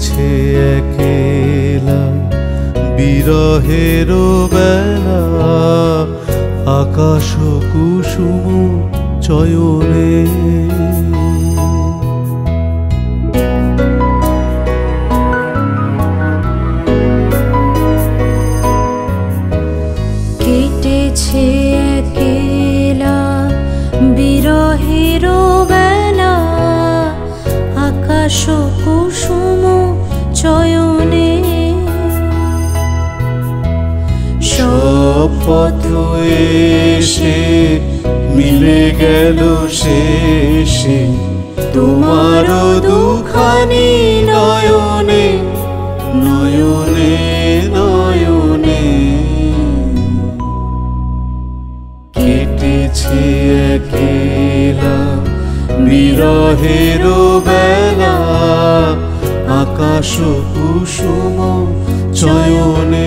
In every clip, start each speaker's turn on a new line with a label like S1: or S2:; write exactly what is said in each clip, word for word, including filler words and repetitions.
S1: কেটেছে একেলা বিরহের বেলা আকাশ কুসুম চয়নে।
S2: কেটেছে একেলা বিরহের বেলা আকাশ কুসুম চয়নে।
S1: সব পথ এসে মিলে গেল শেষে তোমার দুখানি নয়নে নয়নে নয়নে। কেটেছে একেলা বিরহের বেলা আকাশ কুসুম চয়নে।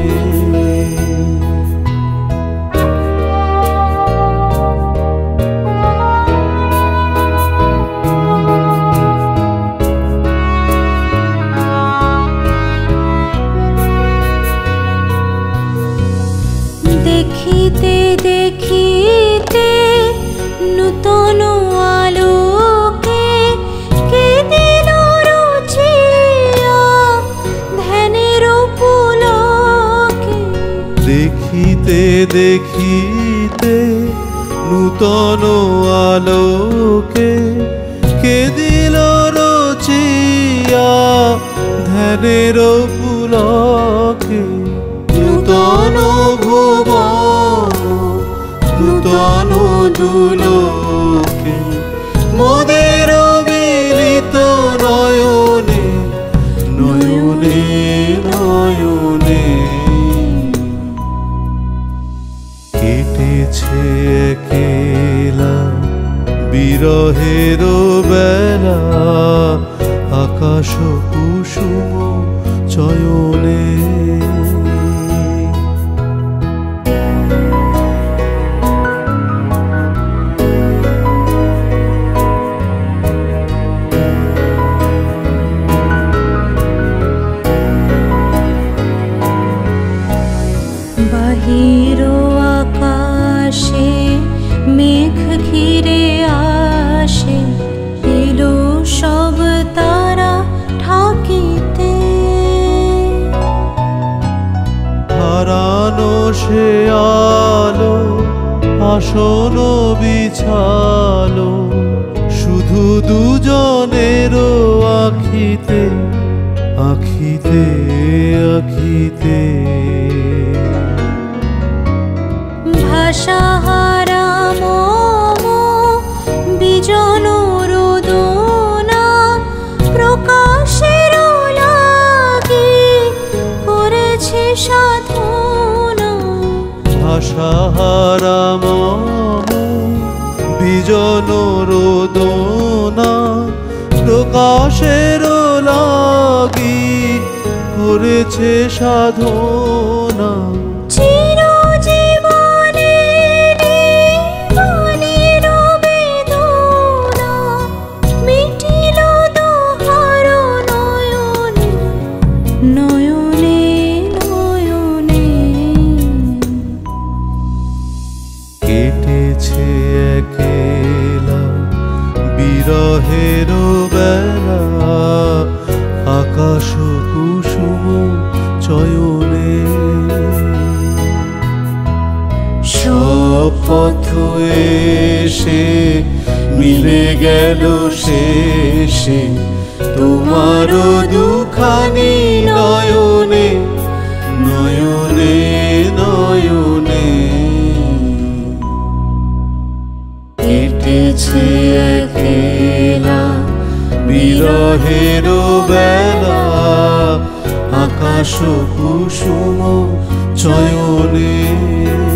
S2: দেখিতে দেখিতে নূতন আলোকে কে দিল রুচিয়া ধ্যানের পুলকে।
S1: দেখিতে দেখিতে নূতন আলোকে কে দিল রচিয়া ধ্যানের পুলকে। নূতন ভুবন নূতন দুলোকে মোদের মিলিত নয়নে নয়নে নয়নে। কেটেছে একেলা বিরহের বেলা আকাশ কুসুম চয়নে।
S2: বাহির আকাশে মেঘ ঘিরে আসে এলো সব তারা ঠাকিতে।
S1: হারানো সে আলো আসন বিছালো শুধু দুজনের আখিতে আখিতে আখিতে।
S2: ভাষাহারা মম বিজন রোদনা প্রকাশের লাগি করেছে সাধনা।
S1: ভাষাহারা মম বিজন রোদনা প্রকাশের লাগি করেছে সাধনা। কেটেছে একেলা বিরহের বেলা আকাশ কুসুম চয়নে। সব পথ এসে মিলে গেল শেষে তোমার দুখানি নয়নে নয়নে নয়নে। কেটেছে একেলা বিরহের বেলা আকাশ কুসুম চয়নে।